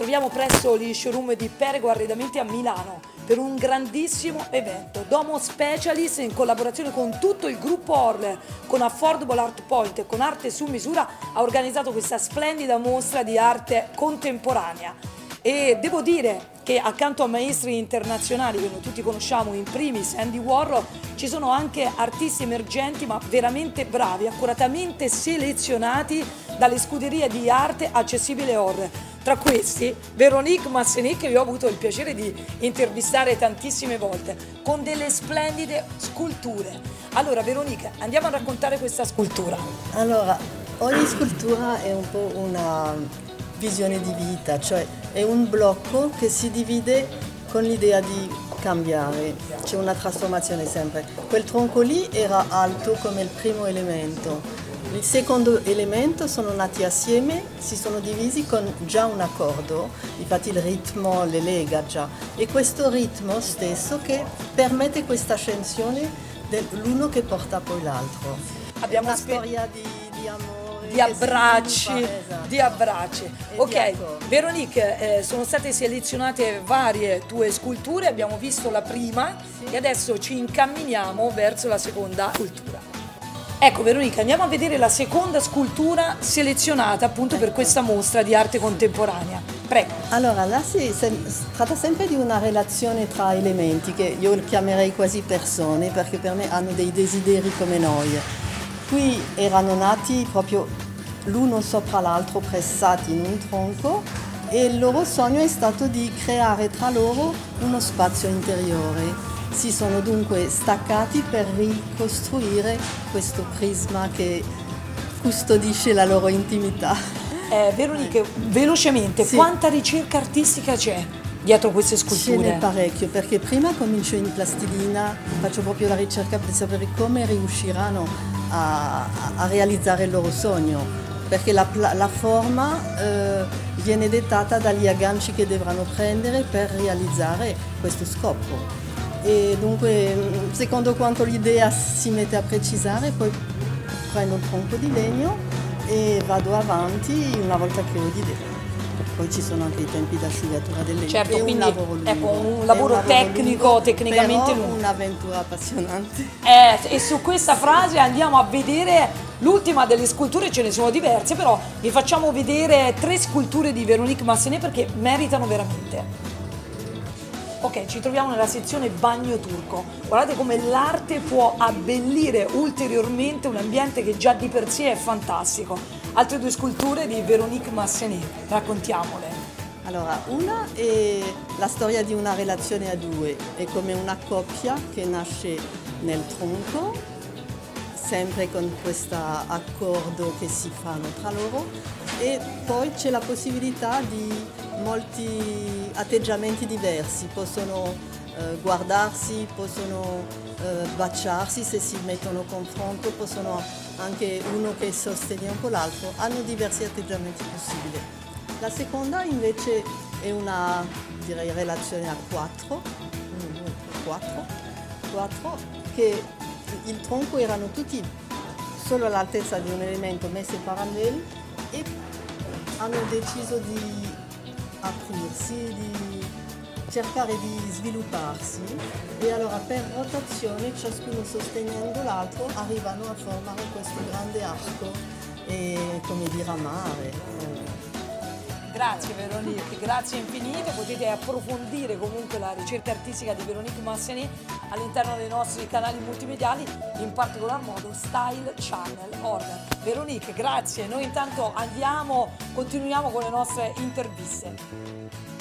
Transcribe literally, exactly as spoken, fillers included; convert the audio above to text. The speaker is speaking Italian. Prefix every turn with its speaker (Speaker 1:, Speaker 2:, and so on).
Speaker 1: troviamo presso gli showroom di Perego Arredamenti a Milano per un grandissimo evento. Domo Specialist, in collaborazione con tutto il gruppo Orle, con Affordable Art Point e con Arte su Misura, ha organizzato questa splendida mostra di arte contemporanea. E devo dire che accanto a maestri internazionali che noi tutti conosciamo, in primis Andy Warhol, ci sono anche artisti emergenti ma veramente bravi, accuratamente selezionati dalle scuderie di arte accessibile Orle. Tra questi Véronique Massenet, che io ho avuto il piacere di intervistare tantissime volte, con delle splendide sculture. Allora Véronique, andiamo a raccontare questa scultura.
Speaker 2: Allora, ogni scultura è un po' una visione di vita, cioè è un blocco che si divide con l'idea di cambiare, c'è una trasformazione sempre. Quel tronco lì era alto come il primo elemento, il secondo elemento sono nati assieme, si sono divisi con già un accordo, infatti il ritmo le lega già, e questo ritmo stesso che permette questa ascensione dell'uno che porta poi l'altro.
Speaker 1: Abbiamo
Speaker 2: una storia di, di amore.
Speaker 1: Di abbracci,
Speaker 2: esatto.
Speaker 1: di abbracci.
Speaker 2: E
Speaker 1: ok, Véronique, eh, sono state selezionate varie tue sculture, abbiamo visto la prima, sì, e adesso ci incamminiamo verso la seconda scultura. Ecco Véronique, andiamo a vedere la seconda scultura selezionata appunto ecco. per questa mostra di arte contemporanea. Prego.
Speaker 2: Allora, là si, si tratta sempre di una relazione tra elementi che io chiamerei quasi persone, perché per me hanno dei desideri come noi. Qui erano nati proprio l'uno sopra l'altro, pressati in un tronco, e il loro sogno è stato di creare tra loro uno spazio interiore. Si sono dunque staccati per ricostruire questo prisma che custodisce la loro intimità.
Speaker 1: Eh, Véronique, velocemente, sì, quanta ricerca artistica c'è dietro queste sculture?
Speaker 2: Ce n'è parecchio, perché prima comincio in plastilina, faccio proprio la ricerca per sapere come riusciranno a, a realizzare il loro sogno, perché la, la forma eh, viene dettata dagli agganci che dovranno prendere per realizzare questo scopo. E dunque, secondo quanto l'idea si mette a precisare, poi prendo il tronco di legno e vado avanti una volta che ho l'idea. Poi ci sono anche i tempi d'asciugatura del legno.
Speaker 1: Certo,
Speaker 2: è
Speaker 1: quindi
Speaker 2: un lavoro lungo.
Speaker 1: Ecco, un lavoro
Speaker 2: un lavoro
Speaker 1: tecnico,
Speaker 2: lungo,
Speaker 1: tecnicamente
Speaker 2: però
Speaker 1: lungo.
Speaker 2: Un'avventura appassionante.
Speaker 1: Eh, e su questa frase andiamo a vedere l'ultima delle sculture, ce ne sono diverse, però vi facciamo vedere tre sculture di Véronique Massenet perché meritano veramente. Ok, ci troviamo nella sezione bagno turco. Guardate come l'arte può abbellire ulteriormente un ambiente che già di per sé è fantastico. Altre due sculture di Véronique Massenet, raccontiamole.
Speaker 2: Allora, una è la storia di una relazione a due, è come una coppia che nasce nel tronco, sempre con questo accordo che si fanno tra loro, e poi c'è la possibilità di molti atteggiamenti diversi, possono eh, guardarsi, possono eh, baciarsi se si mettono a confronto, possono anche uno che sostiene un po' l'altro, hanno diversi atteggiamenti possibili. La seconda invece è una, direi, relazione a quattro, quattro, quattro, che il tronco erano tutti solo all'altezza di un elemento messi paralleli e hanno deciso di aprirsi, di cercare di svilupparsi, e allora per rotazione, ciascuno sostenendo l'altro, arrivano a formare questo grande arco e come diramare.
Speaker 1: Grazie Véronique, grazie infinite, potete approfondire comunque la ricerca artistica di Véronique Massenet all'interno dei nostri canali multimediali, in particolar modo Style Channel Orle. Véronique, grazie, noi intanto andiamo, continuiamo con le nostre interviste.